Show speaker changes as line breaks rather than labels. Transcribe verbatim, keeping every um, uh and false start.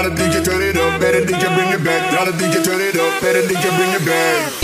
Dollar D J turn it up, better D J bring it back. Dollar D J turn it up, better D J bring it back.